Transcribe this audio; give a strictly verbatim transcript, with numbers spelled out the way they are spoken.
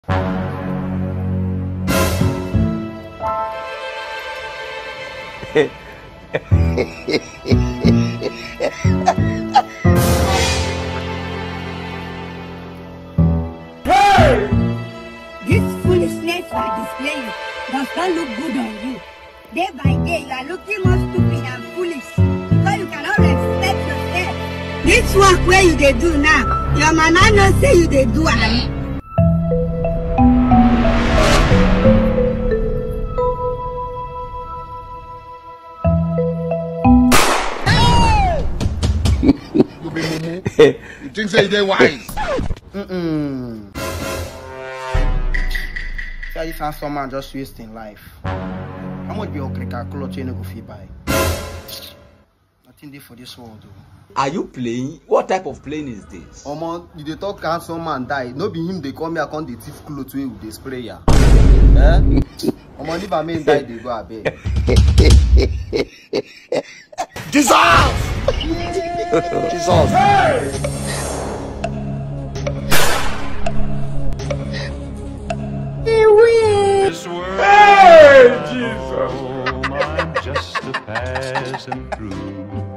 This foolishness you are displaying does not look good on you. Day by day, you are looking more stupid and foolish because you cannot respect yourself. This work where you they do now, your mama no say you they do am. You think say they wise? Mm-mm. Yeah, this handsome man just wasting life. How much be your cricket clothes you no go fit buy? Nothing there for this world though. Are you playing? What type of plane is this? Omo, you dey talk handsome man die. No be him they come here come the thief clothes wey we dey spray ya. Eh? Omo, leave a man die they go abeg. Jesus! Jesus! Hey! This world, hey, Jesus! I'm just a passing through.